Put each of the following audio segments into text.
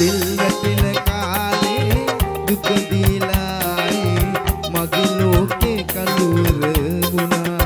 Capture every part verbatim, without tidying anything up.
දිල් වැටෙන කාලේ දුක දීලායි මගේ ලෝකේ කඳුර වුණා.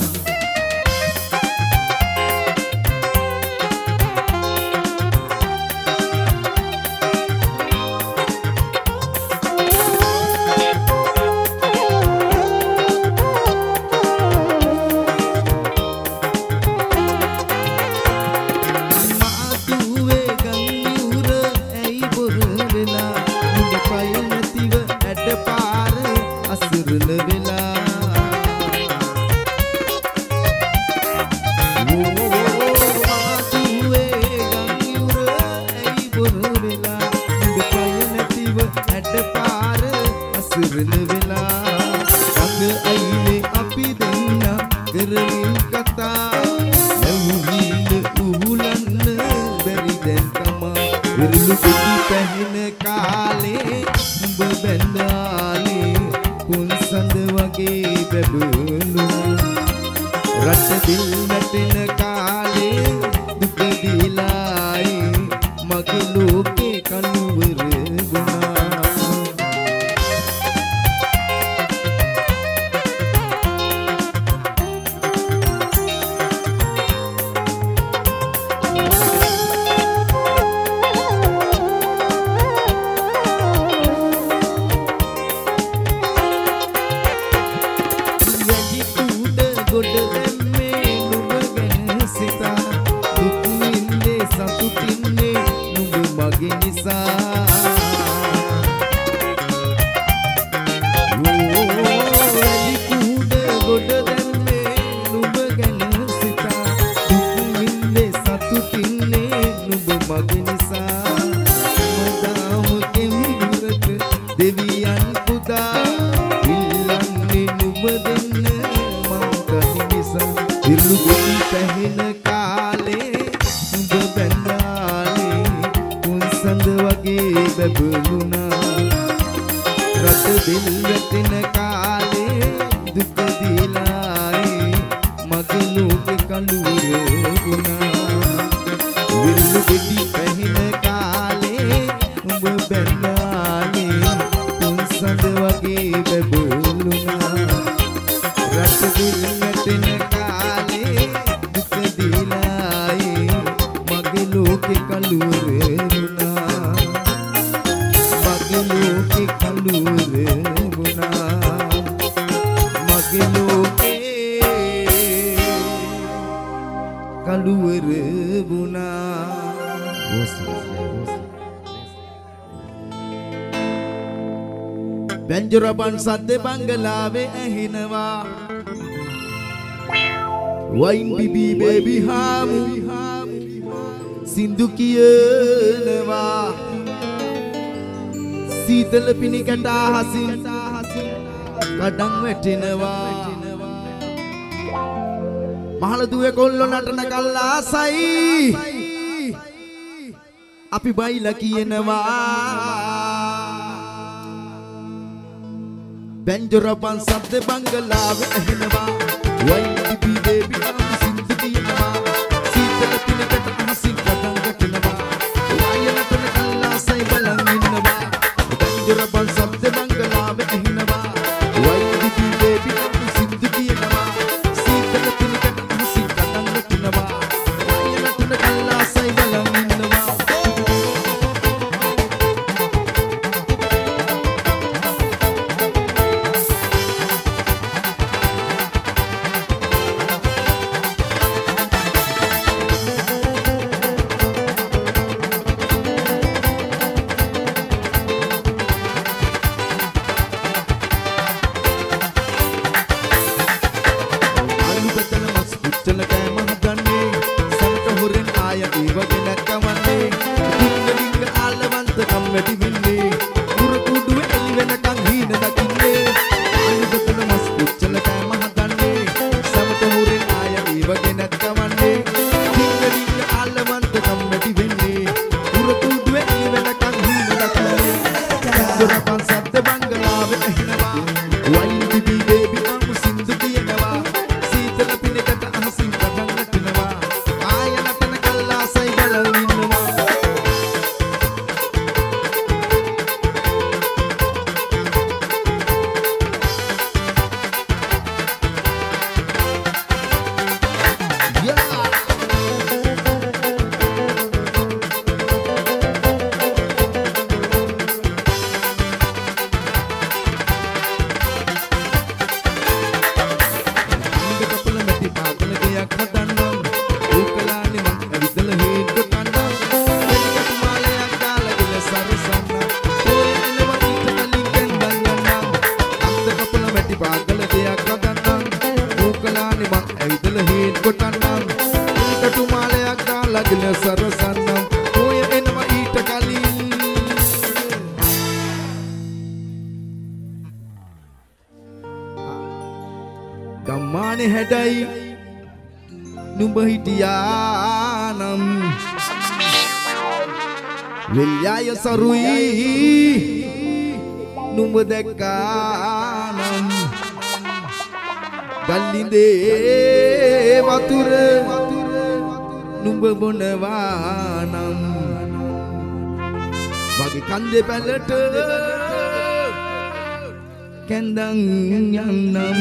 බැංජරපන් සද්ද බංගලාවේ ඇහෙනවා වයින් බිබි බේබි හාමු සින්දු කියනවා සීතල පිණිකට අහසින් කඩන් වැටෙනවා මහල දුවේ කොල්ලෝ නටන කල් ආසයි අපි බයිලා කියනවා බැංජරපන් සද්ද බංගලාවේ ඇහෙනවා වයින් බිබි බේබි හාමු සින්දු කියනවා සීතල පිණිකට අහසින් කඩන් වැටෙනවා වාය නටන කල් ආසයි බලන් ඉන්නවා බැංජරපන් සද්ද බංගලාවේ ඇහෙනවා වයින් බිබි බේබි හාමු සින්දු කියනවා සීතල පිණිකට අහසින් කඩන් වැටෙනවා වාය නටන කල් ආසයි බලන් ඉන්නවා කොටන්නම් ඊට මාලයක් දාලා ගිල සරසන්නම් ඔය එනවා ඊට කලින් ගම්මානේ හැඩයි නුඹ හිටියානම් වෙල්යාය සරුයි නුඹ දැක්කානම් ගල්ලින්දේ වතුර නුඹ බොනවානම් වගේ කන්දේ පැලට කැන්දන් යන්නම්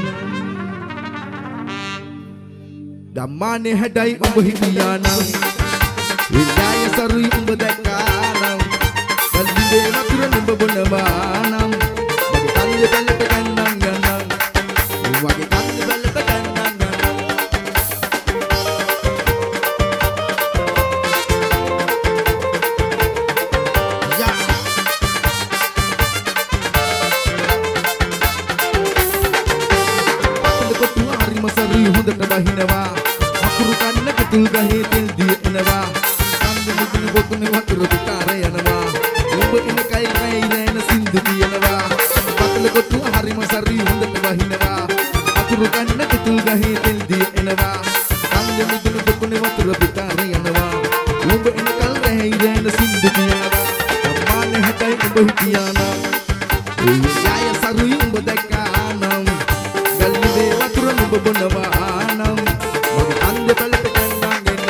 ගම්මානේ හැඩයි උඹ හිටියානම් විද්‍යාය සරුයි උඹ දැක්කානම් ගල්ලින්දේ වතුර නුඹ බොනවානම් වගේ කන්දේ පැලට කැන්දන් යන්නම් වගේ කන්දේ පැලට කැන්දන් යන්නම් යා කොටු හරිම සරුයි හොඳට බහිනවා අකුරු කන්න කතුල් ගහේ තෙල් දී එනවා කන්ද මුදුන බොතුනේ වතුර පිටාර යනවා ඔබ එන කයි රැයි රැන සින්දු කියනවා පතල කොටු හරිම සරුයි හොඳට බහිනවා අකුරු කන්න කතුල් ගහේ තෙල් දී එනවා කන්ද මුදුන බොතුනේ වතුර පිටාර යනවා ඔබ එන කල් රැයි රැන සින්දු කියනවා අම්මානේ හැටයි ඔබ හිටියානම් ඒ යාය සරුයි ඔබ දැක්කානම් ගල්ලිදේ වතුර නුඹ බොනවානම් මගේ කන්දේ පැලට කැන්දන් එන්න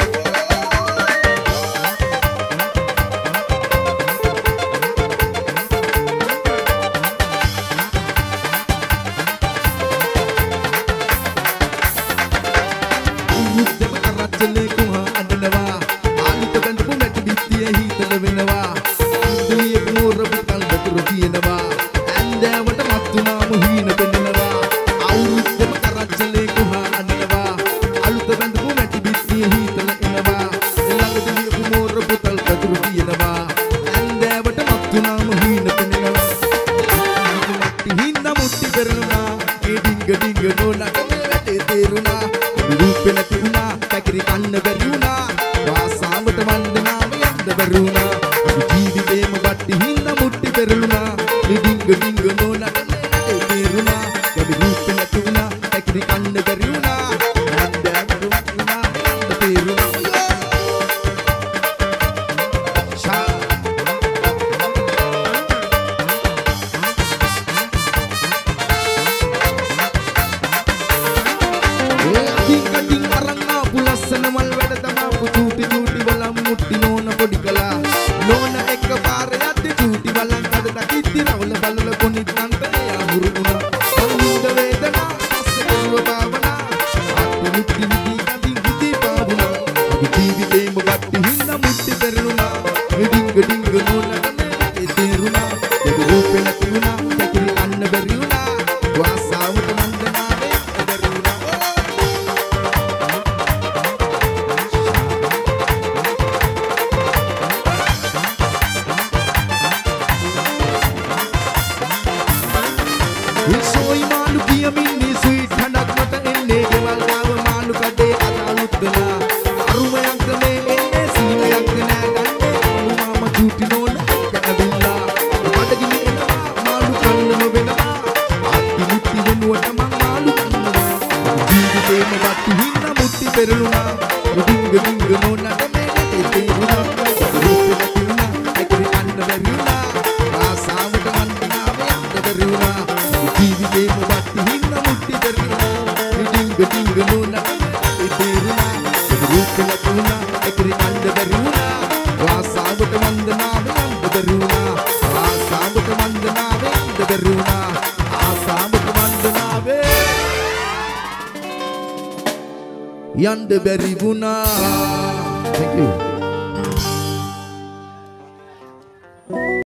උද්දම කරච්චලේ කුහා අඬනවා ආලිත බඳපු මැටි බිත්තිය හීතල වෙනවා දුනිය නෝර පුතල් වතුර තියෙනවා ඇන්දෑවට මත්තුනාම හීන පෙන්නනවා අවුරුද්දම කරච්චලේ කුහා අඬනවා අලුත බඳපු මැටි බිත්තිය හීතල එනවා ළඟට ලියපු නෝර පුතල් වතුර තියෙනවා ඇන්දෑවට මත්තුනාම හීන පෙන්නනවා මැටි හින්දා මුට්ටි පෙරළුණා ඒ ඩිංග ඩිංග නෝනට වැටේ තේරුණා රූපේ නැති වුණා පැකිරි කන්න බැරි වුණා වාසාවට වන්දනාව යන්න බැරි වුණා ජීවිතේම වට්ටි හින්දා මුට්ටි පෙරළුණා ඩිංග ඩිංග නෝනට වැටේ තේරුණා ගැබි රූපේ නැති වුණා පැකිරි කන්න බැරි වුණා නැන්දෑවට වුණා යන්න තේරුණා ෂා කටින් කටින් අරන් ආපු ලස්සන මල් වැඩ තමාපු චූටි චූටි බලම් මුට්ටි නෝන පොඩි කලා නෝන එක පාර යද්දි චූටි බලන් අද දකිද්දි රවල බලල කොනිත් අන්තේ අහුරු වුණා සංගීත වේදනා පස්සේ කරුව භාවනා අත් මුට්ටි නිදි කටින් හිතේ පාවුණා ඔබ ජීවිතේම වට්ටි හින්දා මුට්ටි පෙරළුණා ඩිංග ඩිංග නෝනට මේ තේරුණා ඔබ රූපේ නැති වුණා පැකිරි කන්න බැරි වුණා වාසාවට මන්දනාවේ බැරි වුණා සෝයි මාළු කියමින්නේ ස්වීට් හඬක් මත එන්නේ ගෙවල් ගාව මාළු කඩේ අදාළුත්දලා අරුමයක් මේ එන්නේ සීනයක් නෑ ගන්නේ මාළු මාම චූටි නෝන කැදෙල්ලා බඩගිනි එනවා මාළු කන්නම වෙනවා අත්ති මුට්ටි වෙනුවට මං මාළු කන්නවා ජීවිතේම වට්ටි හින්දා මුට්ටි පෙරළුණා ඩිංග ඩිංග නෝනට මේ තේරුණා රූපේ නැති වුණා ඇකිරි කන්න බැරි වුණා ආසාවට වන්දනාව යන්න බැරි වුණා ජීවිතේම වට්ටි හින්දා මුට්ටි පෙරළුණා ඩිංග ඩිංග නෝනට මේ තේරුණා රූපේ නැති වුණා ඇකිරි කන්න බැරි වුණා ආසාවට වන්දනාව යන්න බැරි වුණා ආසාවට වන්දනාව යන්න බැරි වුණා ආසාවට වන්දනාව යන්න බැරි වුණා. Thank you.